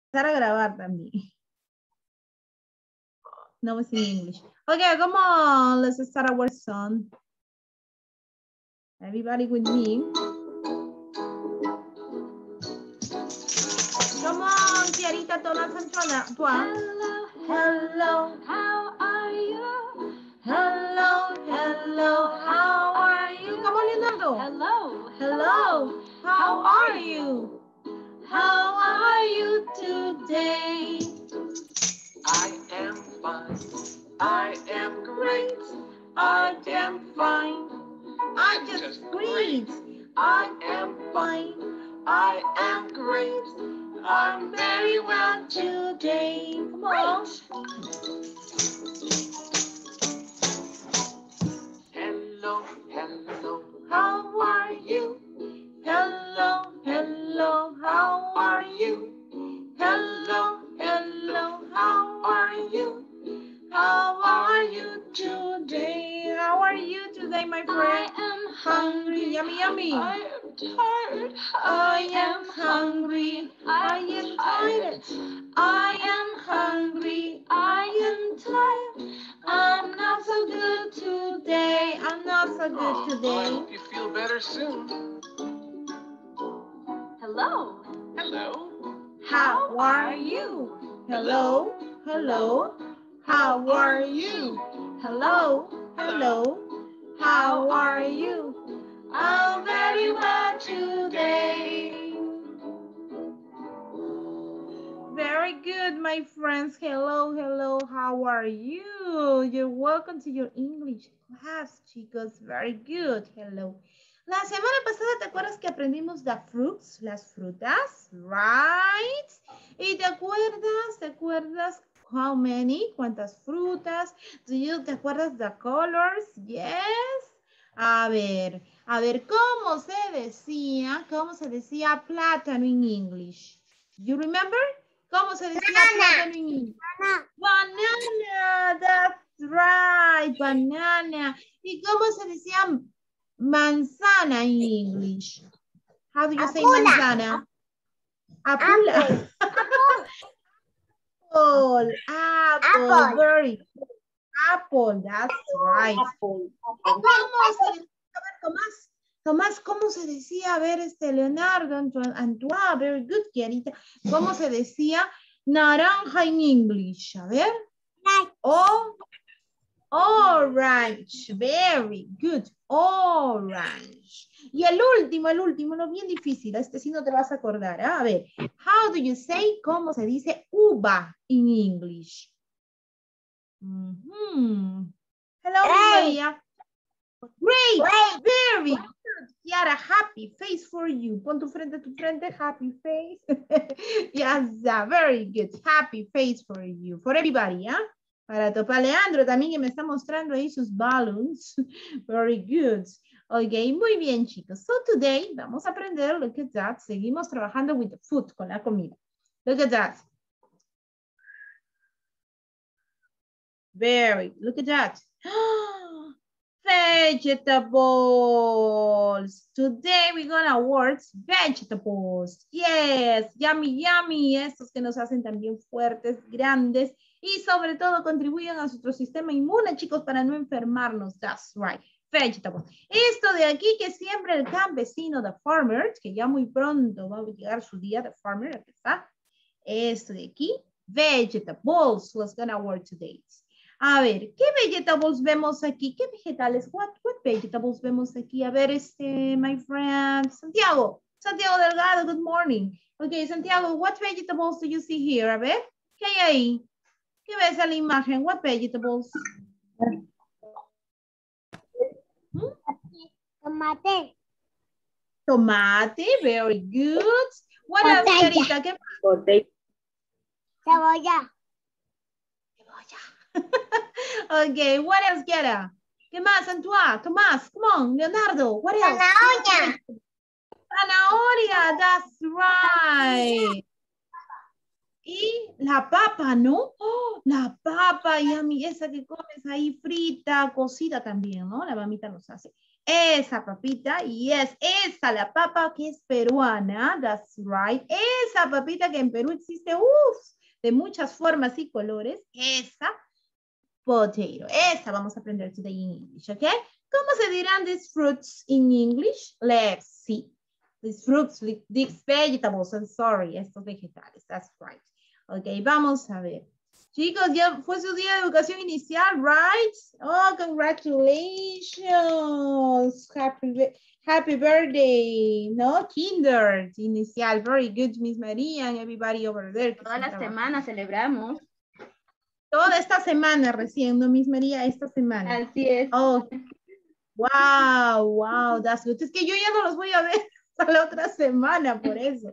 empezar a grabar también. No, it's in English. Okay, come on. Let's start our song. Everybody with me. Come on, Kiarita, Tona, Santana. Hello, Hello. how are you? Hello, hello, how are you? Come on, Leonardo. Hello, Hello, how are you? How are you today? I am fine. I am great. I am fine. I just great. I am fine. I am great. I'm very well today. Come on. Hello, hello. How are you? Hello, hello, how are you? Hello, hello, how are you? How are you today? How are you today, my I friend? am Hungry, yummy, yummy. I am tired. I am hungry. I am tired. I am hungry. I am tired. I'm not so good today. I'm not so good I today. hope you feel better soon. Hello, Hello. How are you? Hello, hello. How are you? Hello, hello. How are you? I'm very well today. Very good, my friends. Hello, hello. How are you? You're welcome to your English class, chicos. Very good. Hello. La semana pasada, ¿te acuerdas que aprendimos the fruits? Las frutas, right? ¿Y te acuerdas how many? ¿Cuántas frutas? ¿Te acuerdas the colors? Yes. A ver, ¿cómo se decía plátano en English? You remember? ¿Cómo se decía plátano en inglés? Banana, that's right, banana. ¿Y cómo se decía manzana en English? How do you say manzana? Apple. Apple, very good. Apple, that's right. ¿Cómo se decía? A ver, Tomás, ¿cómo se decía? A ver, Leonardo, Antoine, very good, Kiarita. ¿Cómo se decía naranja en English? A ver. Orange, very good, orange. Y el último, uno bien difícil, este sí no te vas a acordar. A ver, how do you say, ¿cómo se dice uva en English? Hello, María. Great, very good. Kiara, happy face for you. Pon tu frente, happy face. Yes, very good. Happy face for you. For everybody, ¿ah? Para Topa Leandro también que me está mostrando ahí sus balloons. Very good. Ok, muy bien, chicos. So today vamos a aprender, look at that. Seguimos trabajando with the food, con la comida. Look at that. Look at that. Vegetables. Today we're gonna work vegetables. Yes, yummy, yummy. Estos que nos hacen también fuertes, grandes y sobre todo contribuyen a nuestro sistema inmune, chicos, para no enfermarnos. That's right. Vegetables. Esto de aquí que siempre el campesino, the farmer, que ya muy pronto va a llegar su día, the farmer, aquí está. Esto de aquí, vegetables. Let's gonna work today. A ver, ¿qué vegetables vemos aquí? ¿Qué vegetales? What vegetables vemos aquí? A ver, my friend, Santiago Delgado, good morning. Okay, Santiago, what vegetables do you see here? A ver, ¿qué hay ahí? ¿Qué ves en la imagen? What vegetables? Tomate, very good. What else, Carita? ¿Qué más? Cebolla. Okay, what else, Kiara? ¿Qué más, Antoine? Tomás, come on, Leonardo, what else? Zanahoria, that's right. Y la papa, ¿no? Oh, la papa, y a mí esa que comes ahí frita, cocida también, ¿no? La mamita nos hace. Esa papita, yes, esa la papa que es peruana, that's right. Esa papita que en Perú existe, de muchas formas y colores, esa potato. Esa vamos a aprender today in English, ¿ok? ¿Cómo se dirán these fruits in English? Let's see. These fruits, these vegetables, I'm sorry, estos vegetales, that's right. Ok, vamos a ver. Chicos, ya fue su día de educación inicial, right? Oh, congratulations. Happy birthday. No, kinder, inicial. Very good, Miss María and everybody over there. Toda la semana celebramos. Toda esta semana recién, ¿no, Miss María? Esta semana. Así es. Oh, wow, that's good. Es que yo ya no los voy a ver hasta la otra semana, por eso.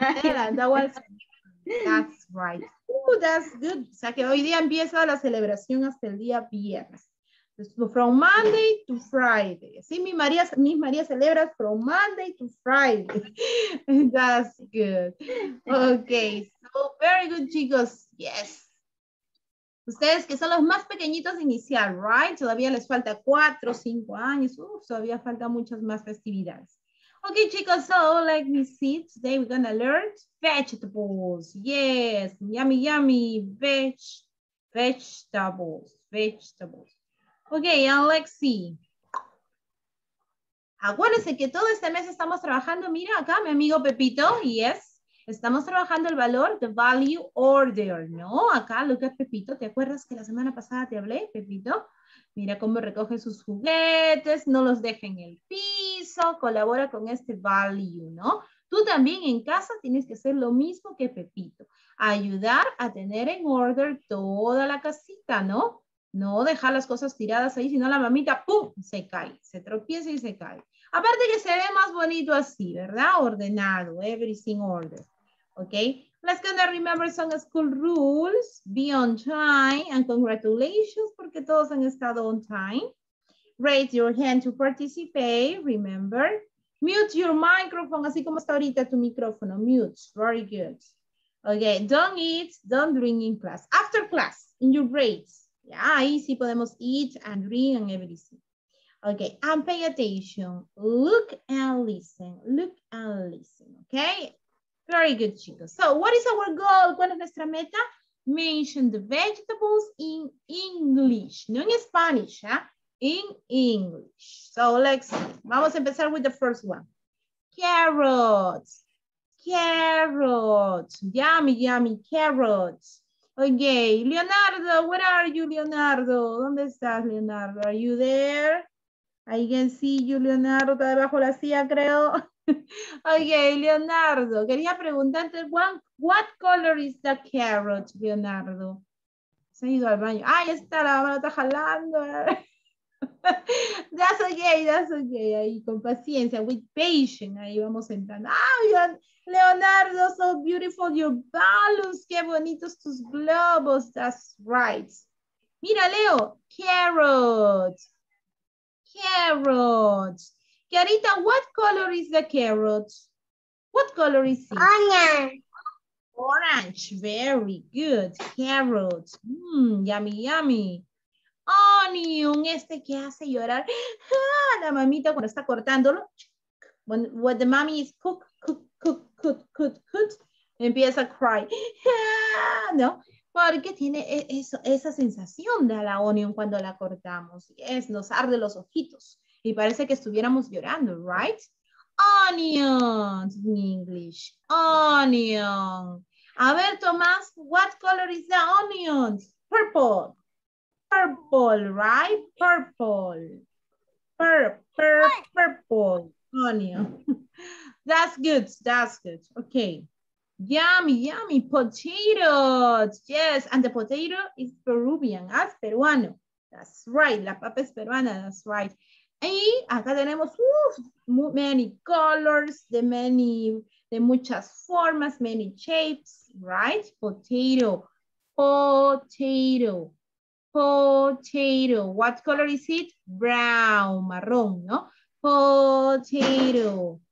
That's right. That's good. O sea que hoy día empieza la celebración hasta el día viernes. From Monday to Friday. Sí, Miss María celebra from Monday to Friday. That's good. Okay, so very good, chicos. Yes. Ustedes que son los más pequeñitos de inicial, right? Todavía les falta 4 o 5 años. Todavía faltan muchas más festividades. Okay, chicos, so like we see, today we're gonna learn vegetables. Yes, yummy, vegetables. Okay, and let's see. Acuérdense que todo este mes estamos trabajando, mira acá, mi amigo Pepito, yes. Estamos trabajando el valor, the value order, ¿no? Acá, look at Pepito. ¿Te acuerdas que la semana pasada te hablé, Pepito? Mira cómo recoge sus juguetes, no los deja en el piso, colabora con este value, ¿no? Tú también en casa tienes que hacer lo mismo que Pepito. Ayudar a tener en order toda la casita, ¿no? No dejar las cosas tiradas ahí, sino la mamita, ¡pum!, se cae, se tropieza y se cae. Aparte que se ve más bonito así, ¿verdad? Ordenado, everything ordered. Okay, let's gonna remember some school rules. Be on time and congratulations porque todos han estado on time. Raise your hand to participate, remember. Mute your microphone, así como está ahorita tu micrófono. Mute, very good. Okay, don't eat, don't drink in class. After class, in your breaks. Yeah, ahí sí podemos eat and drink and everything. Okay, and pay attention. Look and listen, okay? Very good, chicos. So, what is our goal? ¿Cuál es nuestra meta? Mention the vegetables in English. No in Spanish, ¿eh? In English. So, let's see. Vamos a empezar with the first one. Carrots. Yummy, carrots. Okay, Leonardo, where are you, Leonardo? ¿Dónde estás, Leonardo? Are you there? I can see you, Leonardo. Está debajo de la silla, creo. Okay, Leonardo, quería preguntarte, what color is the carrot, Leonardo? Se ha ido al baño. Ah, ya está, la mano está jalando. That's okay. Ahí, con paciencia, with patience. Ahí vamos entrando. Ah, Leonardo, so beautiful your balloons. Qué bonitos tus globos. That's right. Mira, Leo, carrots. Carita, what color is the carrot? What color is it? Orange, very good. Carrot, yummy. Onion, este que hace llorar. La mamita cuando está cortándolo. When the mommy is cook, empieza a cry. ¿No? Porque tiene esa sensación de la onion cuando la cortamos. Nos arde los ojitos. Y parece que estuviéramos llorando, right? Onions in English. Onion. A ver, Tomás, what color is the onions? Purple, right? Purple. Purple onion. That's good. Okay. Yummy. Potatoes. Yes, and the potato is Peruvian. Es peruano. That's right. La papa es peruana. That's right. Y acá tenemos many colors, de muchas formas, many shapes, right? Potato. What color is it? Brown, marrón, ¿no? Potato.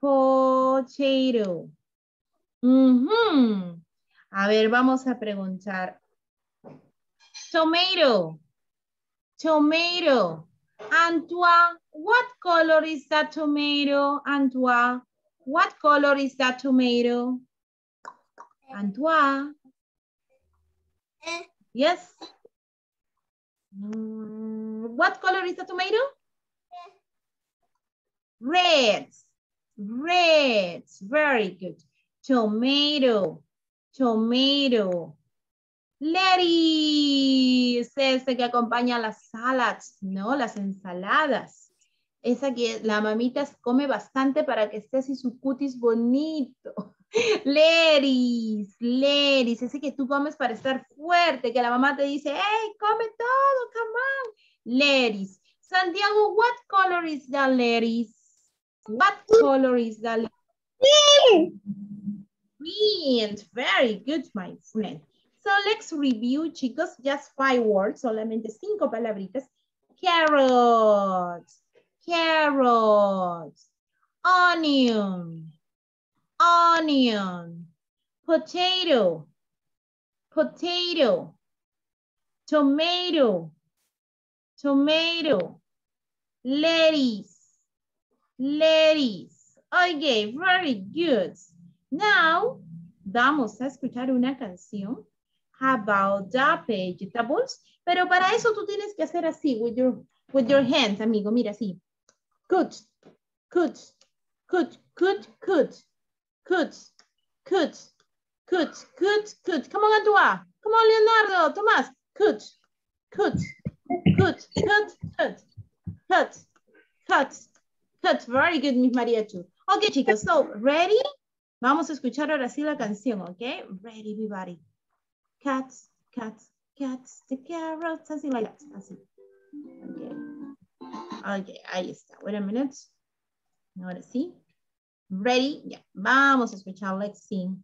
A ver, vamos a preguntar. Tomato. Antoine, what color is that tomato? Antoine, what color is that tomato? Antoine. Yes. What color is the tomato? Red. Red. Very good. Tomato. Tomato. Lettuce. Ese que acompaña las salads, ¿no? Las ensaladas. Esa que la mamita come bastante para que esté así su cutis bonito. Lettuce, lettuce, ese que tú comes para estar fuerte, que la mamá te dice, hey, come todo, come on. Lettuce. Santiago, what color is the lettuce? What color is the lettuce? Green. Very good, my friend. So let's review, chicos, just 5 words, solamente 5 palabritas. Carrots, carrots, onion, onion, potato, potato, tomato, tomato, lettuce, lettuce. Okay, very good. Now, vamos a escuchar una canción about the vegetables, pero para eso tú tienes que hacer así, with your hands, amigo, mira así. Cut, cut, cut, cut, cut, cut, cut, cut, cut, cut. Come on, Antoine. Come on, Leonardo, Tomás. Cut, cut, cut, cut, cut, cut, cut, cut. Very good, Miss María too. Okay, chicos, so, ready? Vamos a escuchar ahora sí la canción, okay? Ready, everybody. Cats, cats, cats, the carrots, something like that. Así. Okay. Okay, ahí está. Wait a minute. Ahora sí. Ready? Ya. Yeah. Vamos a escuchar. Let's sing.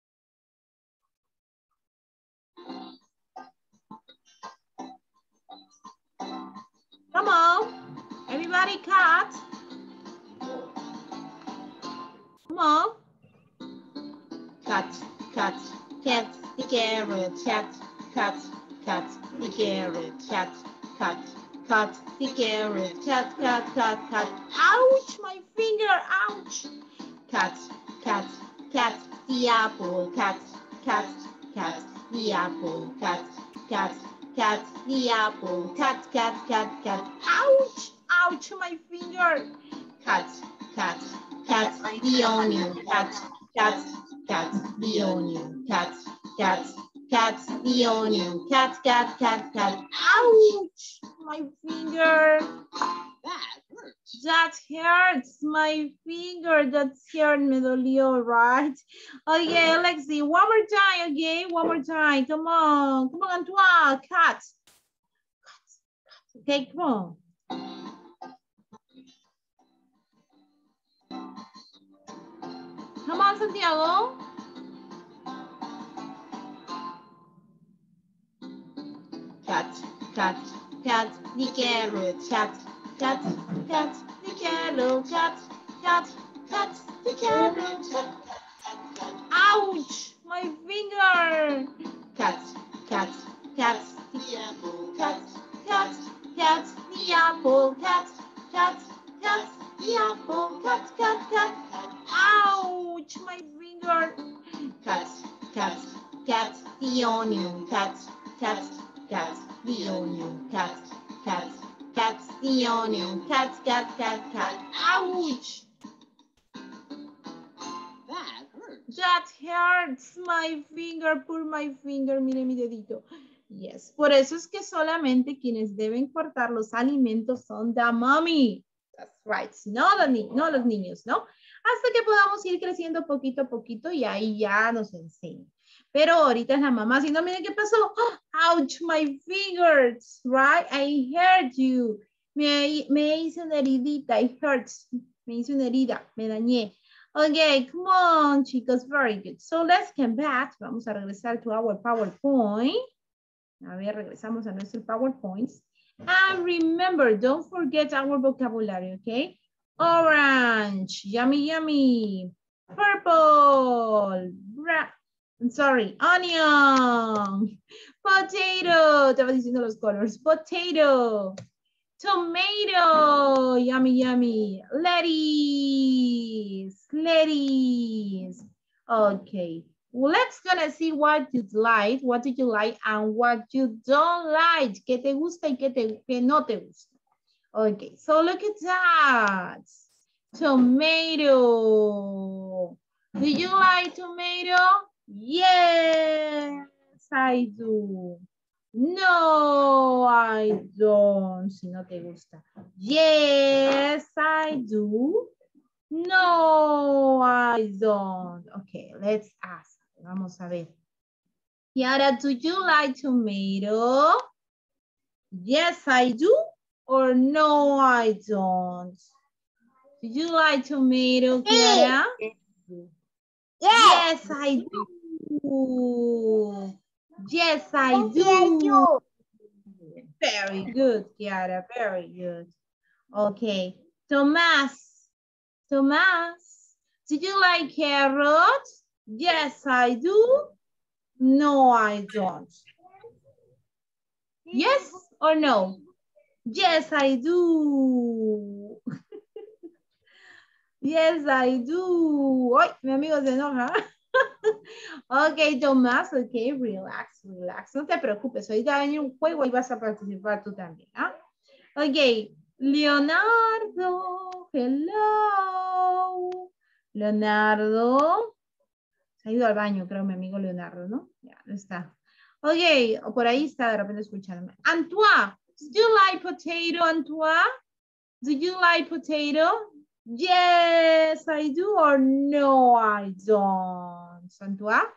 Come on. Everybody, cat. Come on. Cat, cat, cat, the carrot, cat, cat, cat, the carrot, cat, cat, cat, the carrot, cat, cat, cat, cat. Ouch, my finger, ouch. Cat, cat, cat, the apple, cat, cat, cat, the apple, cat, cat, cat, the apple, cat, cat, cat, cat. Ouch, ouch, my finger. Cat, cat, cat, the onion, cat, cat, cat, the onion, cat, cat, cat, the onion, cat, cat, cat, cat. Ouch, my finger. That hurts my finger. That hurt me dolió, right? Okay, let's see. One more time, okay? One more time. Come on. Come on, Antoine. Cat. Okay, come on. Come on, Santiago. Cat, cat, cat, the carrot, cat, cat, cat, the carrot, cat, cat, cat, the carrot, cat. Ouch, my finger. Cat, cat, cat, the apple, cat, cat, cat, the apple, cat, cat, cat, the apple, cat, cat, cat. Ouch, my finger. Cat, cat, cat, the onion, cat, cat, cat, the onion, cat, cat, cat, the onion, cat, cat, cat, cat. Ouch. That hurts my finger, pull my finger, mire mi dedito. Yes, por eso es que solamente quienes deben cortar los alimentos son the mommy. That's right, no los niños, ¿no? Hasta que podamos ir creciendo poquito a poquito y ahí ya nos enseñan. Pero ahorita es la mamá, si no, miren qué pasó. Oh, ouch, my fingers, right? I hurt you. Me hice una heridita, it hurts. Me hice una herida, me dañé. Okay, come on, chicos, very good. So let's come back. Vamos a regresar to our PowerPoint. A ver, regresamos a nuestro PowerPoint. And remember, don't forget our vocabulary, okay? Orange, yummy, yummy. Purple, I'm sorry, onion. Potato, estaba diciendo los colors. Potato, Tomato, yummy, yummy. Lettuce, lettuce. Okay, well, let's gonna see what you like, what do you like and what you don't like. ¿Qué te gusta y qué no te gusta? Okay, so look at that. Tomato. Do you like tomato? Yes, I do. No, I don't. Si no te gusta. Yes, I do. No, I don't. Okay, let's ask. Vamos a ver. Yara, do you like tomato? Yes, I do. Or no, I don't. Do you like tomato, Kiara? Yes, I do. Yes, I do. Very good, Kiara. Very good. Okay. Tomas. Tomas, do you like carrots? Yes, I do. No, I don't. Yes or no? Yes, I do. Yes, I do. Ay, mi amigo se enoja. Ok, Tomás, ok, relax, relax. No te preocupes, ahorita va a venir un juego y vas a participar tú también, ¿ah? Ok, Leonardo, hello. Leonardo. Se ha ido al baño, creo, mi amigo Leonardo, ¿no? Ya, no está. Ok, o por ahí está de repente escuchándome. Antoine, do you like potato, Antoine? Do you like potato? Yes, I do, or no, I don't. Antoine?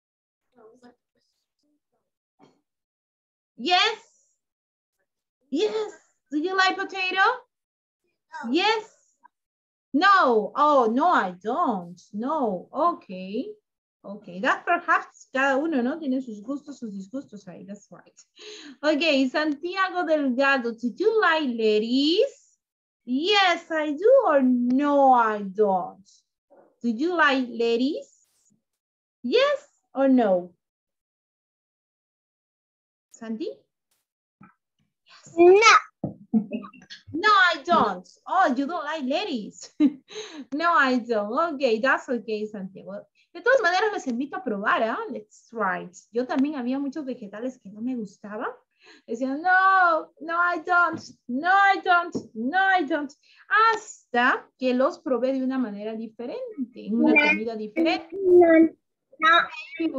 Yes? Yes. Do you like potato? Yes. No. Oh, no, I don't. No. Okay. Okay. That perhaps cada uno, ¿no? Tiene sus gustos, sus disgustos ahí. That's right. Okay. Santiago Delgado, do you like lettuce? Yes, I do, or no, I don't. Do you like lettuce? Yes or no? Santi? Yes. No. No, I don't. Oh, you don't like lettuce. No, I don't. Okay, that's okay, Santiago. De todas maneras, les invito a probar, ¿eh? Let's try it. Yo también había muchos vegetales que no me gustaban. Decían, no, no, I don't. No, I don't. No, I don't. Hasta que los probé de una manera diferente, en una comida diferente. No.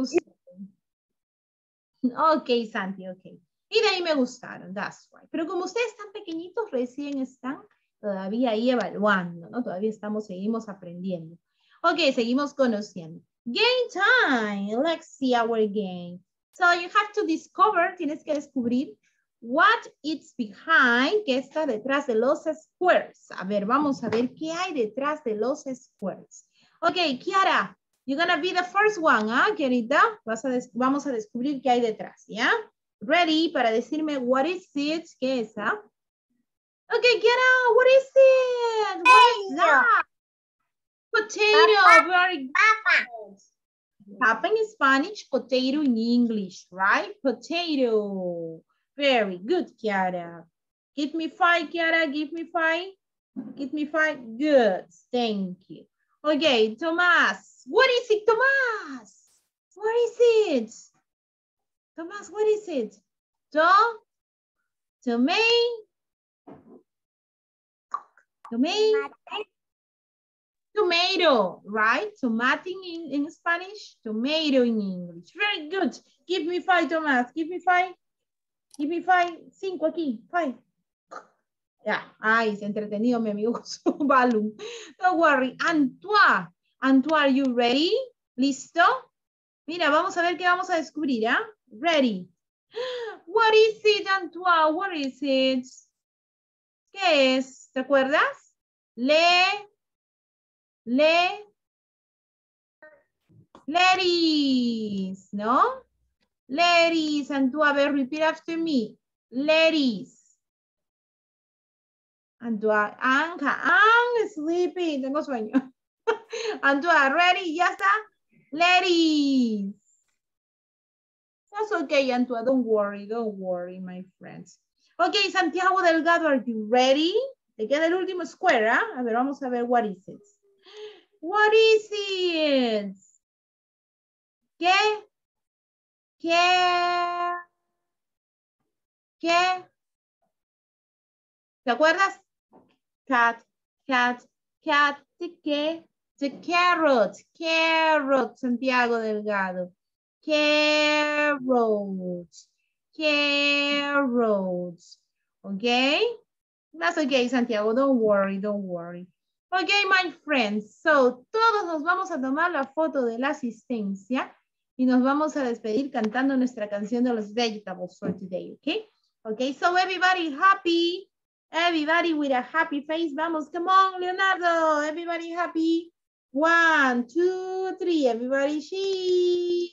Ok, Santi, ok. Y de ahí me gustaron, that's right. Pero como ustedes están pequeñitos, recién están todavía ahí evaluando, ¿no? Todavía seguimos aprendiendo. Ok, seguimos conociendo. Game time. Let's see our game. So you have to discover, tienes que descubrir what is behind, que está detrás de los squares. A ver, vamos a ver qué hay detrás de los squares. Ok, Kiara, you're gonna be the first one, ¿ah, Kiarita? Vamos a descubrir qué hay detrás, ¿ya? Ready para decirme what is it, ¿qué es, ah? Ok, Kiara, what is it? What is that? Potato, Papa. very good. Papa in Spanish, potato in English, right? Potato. Very good, Kiara. Give me 5, Kiara, give me 5. Give me 5, good, thank you. Okay, Tomás, what is it, Tomás? What is it? Tomás, what is it? Tomato, right? Tomato in Spanish, tomato in English. Very good. Give me 5, Tomás. Give me 5. Give me 5. 5 aquí. 5. Ya. Ay, se ha entretenido mi amigo con su balloon. Don't worry. Antoine. Antoine, are you ready? ¿Listo? Mira, vamos a ver qué vamos a descubrir, ¿ah? Ready. What is it, Antoine? What is it? ¿Qué es? ¿Te acuerdas? Lettuce, ¿no? Lettuce, Antoine, a ver, repeat after me. Lettuce. Antoine, I'm sleeping, tengo sueño. Antoine, ready? ¿Ya está? Lettuce. That's okay, Antoine, don't worry, my friends. Ok, Santiago Delgado, are you ready? Te queda el último square, ¿ah? A ver, vamos a ver what is it. What is it? ¿Qué? ¿Qué? ¿Qué? ¿Te acuerdas? Cat, cat, cat, ¿de qué? The carrot, carrot, Santiago Delgado. Carrots, carrots. Okay? That's okay, Santiago. Don't worry, don't worry. Okay, my friends. So, todos nos vamos a tomar la foto de la asistencia y nos vamos a despedir cantando nuestra canción de los vegetables for today, okay? Okay, so everybody happy. Everybody with a happy face. Vamos, come on, Leonardo. Everybody happy. 1, 2, 3. Everybody cheese.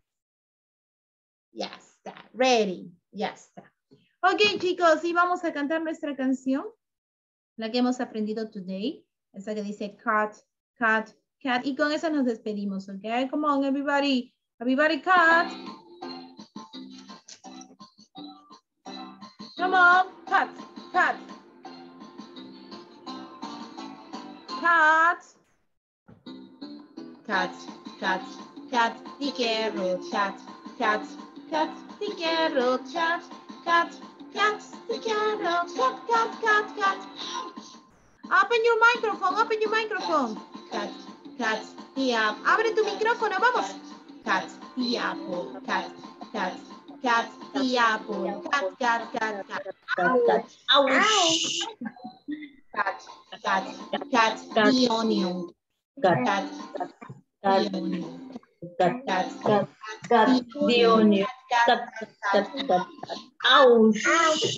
Ya está. Ready. Ya está. Ok, chicos, y vamos a cantar nuestra canción. La que hemos aprendido today. Esa que dice cat, cat, cat. Y con esa nos despedimos, ok? Come on, everybody. Everybody cat. Come on. Cat, cat. Cat. Cat, cat, cat, the carrot, cat, cat, cat, the carrot, cat, cat, cat, the carrot, cat, cat, cat, cat. Open your microphone, open your microphone. Cat, cat, the apple. Abre tu micrófono, vamos. Cat, the apple, cat, cat, cat, the apple, cat, cat, cat, cat. Ouch. Cat, cat, cat, the onion. Cat, the onion. Cat, The onion. Ouch.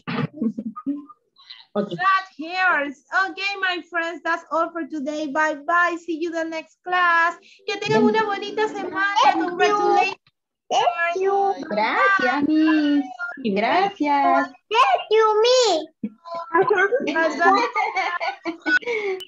Cat hairs. Okay, my friends, that's all for today. Bye-bye. See you the next class. Que tengan una bonita semana. Congratulations. Gracias, Miss. Gracias. You, me. Bye-bye.